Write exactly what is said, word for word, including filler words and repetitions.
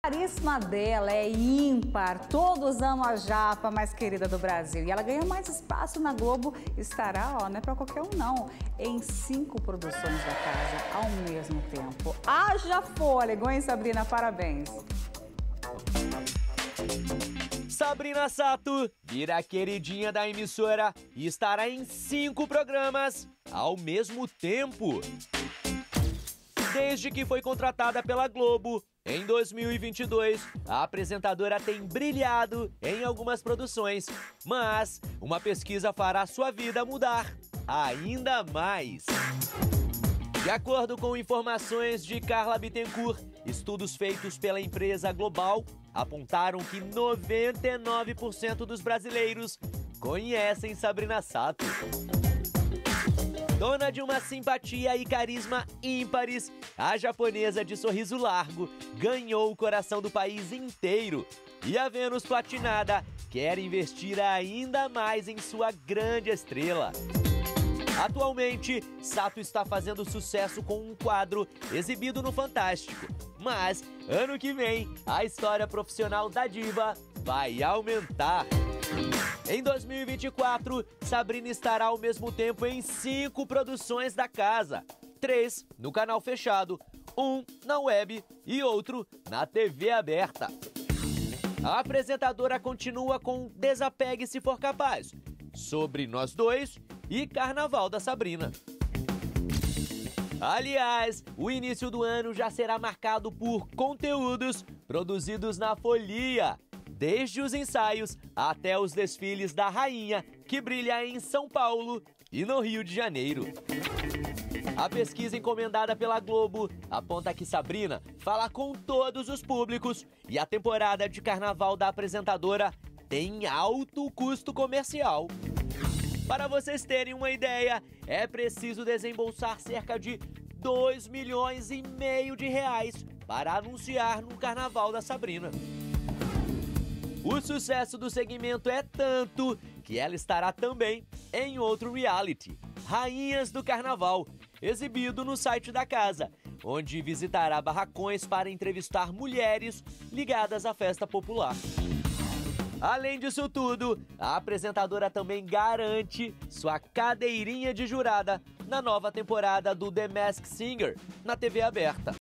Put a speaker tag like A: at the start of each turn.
A: O carisma dela é ímpar, todos amam a japa mais querida do Brasil. E ela ganha mais espaço na Globo, estará, ó, não é pra qualquer um não, em cinco produções da casa ao mesmo tempo. Haja fôlego, hein, Sabrina? Parabéns!
B: Sabrina Sato vira a queridinha da emissora e estará em cinco programas ao mesmo tempo. Desde que foi contratada pela Globo, em dois mil e vinte e dois, a apresentadora tem brilhado em algumas produções, mas uma pesquisa fará sua vida mudar ainda mais. De acordo com informações de Carla Bittencourt, estudos feitos pela empresa Global apontaram que noventa e nove por cento dos brasileiros conhecem Sabrina Sato. Dona de uma simpatia e carisma ímpares, a japonesa de sorriso largo ganhou o coração do país inteiro. E a Vênus Platinada quer investir ainda mais em sua grande estrela. Atualmente, Sato está fazendo sucesso com um quadro exibido no Fantástico. Mas, ano que vem, a história profissional da diva vai aumentar. Em dois mil e vinte e quatro, Sabrina estará ao mesmo tempo em cinco produções da casa. Três no canal fechado, um na web e outro na T V aberta. A apresentadora continua com Desapegue Se For Capaz, Sobre Nós Dois e Carnaval da Sabrina. Aliás, o início do ano já será marcado por conteúdos produzidos na Folia, desde os ensaios até os desfiles da rainha, que brilha em São Paulo e no Rio de Janeiro. A pesquisa encomendada pela Globo aponta que Sabrina fala com todos os públicos e a temporada de carnaval da apresentadora tem alto custo comercial. Para vocês terem uma ideia, é preciso desembolsar cerca de dois milhões e meio de reais para anunciar no Carnaval da Sabrina. O sucesso do segmento é tanto que ela estará também em outro reality, Rainhas do Carnaval, exibido no site da casa, onde visitará barracões para entrevistar mulheres ligadas à festa popular. Além disso tudo, a apresentadora também garante sua cadeirinha de jurada na nova temporada do The Masked Singer na T V aberta.